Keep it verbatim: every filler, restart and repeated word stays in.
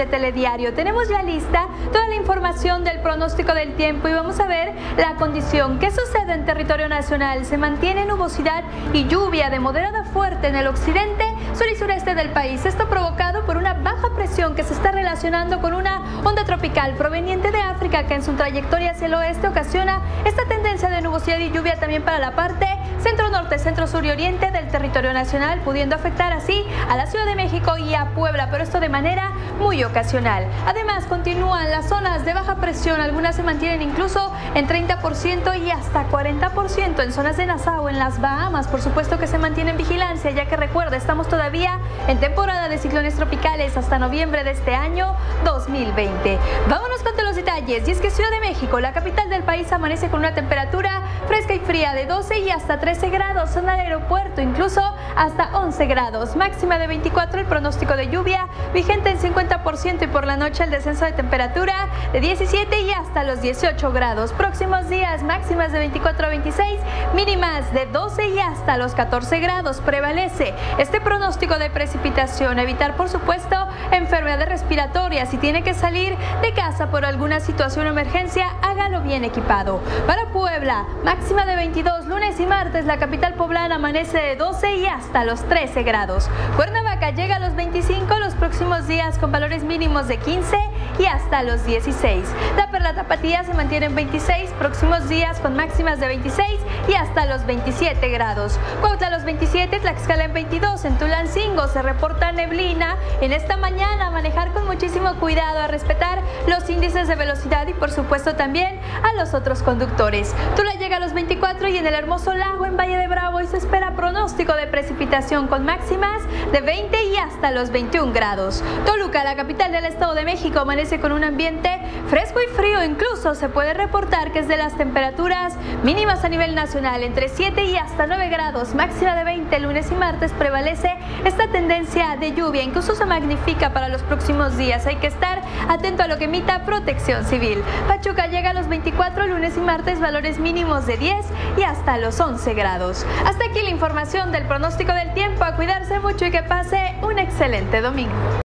de Telediario. Tenemos ya lista toda la información del pronóstico del tiempo y vamos a ver la condición. ¿Qué sucede en territorio nacional? Se mantiene nubosidad y lluvia de moderada a fuerte en el occidente, sur y sureste del país. Esto provocado por una baja presión que se está relacionando con una onda tropical proveniente de África que en su trayectoria hacia el oeste ocasiona esta tendencia de nubosidad y lluvia también para la parte centro-norte, centro-sur y oriente del territorio nacional, pudiendo afectar así a la Ciudad de México y a Puebla, pero esto de manera muy ocasional. Además, continúan las zonas de baja presión, algunas se mantienen incluso en treinta por ciento y hasta cuarenta por ciento en zonas de Nassau, en las Bahamas, por supuesto que se mantiene en vigilancia, ya que recuerda, estamos todavía en temporada de ciclones tropicales hasta noviembre de este año dos mil veinte. Vámonos con todos los detalles, y es que Ciudad de México, la capital del país, amanece con una temperatura fresca y fría de doce y hasta trece grados, zona del aeropuerto incluso hasta once grados, máxima de veinticuatro, el pronóstico de lluvia vigente en cincuenta por ciento y por la noche el descenso de temperatura de diecisiete y hasta los dieciocho grados. Próximos días máximas de veinticuatro a veintiséis, mínimas de doce y hasta los catorce grados. Prevalece este pronóstico de precipitación. Evitar, por supuesto, enfermedades respiratorias. Si tiene que salir de casa por alguna situación o emergencia, hágalo bien equipado. Para Puebla, máxima de veintidós, lunes y martes la capital poblana amanece de doce y hasta los trece grados. Cuernavaca llega a los veinticinco los próximos días con valores mínimos de quince y hasta los dieciséis. La Perla Tapatía se mantiene en veintiséis, próximos días con máximas de veintiséis y hasta los veintisiete grados. Cuautla los veintisiete, Tlaxcala en veintidós, en Tulancingo se reporta neblina en esta mañana. A manejar con muchísimo cuidado, a respetar los índices de velocidad y por supuesto también a los otros conductores. Tula llega a los veinticuatro y en el Hermoso Lago en Valle de Bravo y se espera pronóstico de precipitación con máximas de veinte y hasta los veintiún grados. Toluca, la capital del Estado de México, amanece con un ambiente fresco y frío, incluso se puede reportar que es de las temperaturas mínimas a nivel nacional entre siete y hasta nueve grados, máxima de veinte. Lunes y martes prevalece esta tendencia de lluvia, incluso se magnifica para los próximos días. Hay que estar atento a lo que emita Protección Civil. Pachuca llega a los veinticuatro, lunes y martes valores mínimos de diez y hasta los once grados. Hasta aquí la información del pronóstico del tiempo. A cuidarse mucho y que pase un excelente domingo.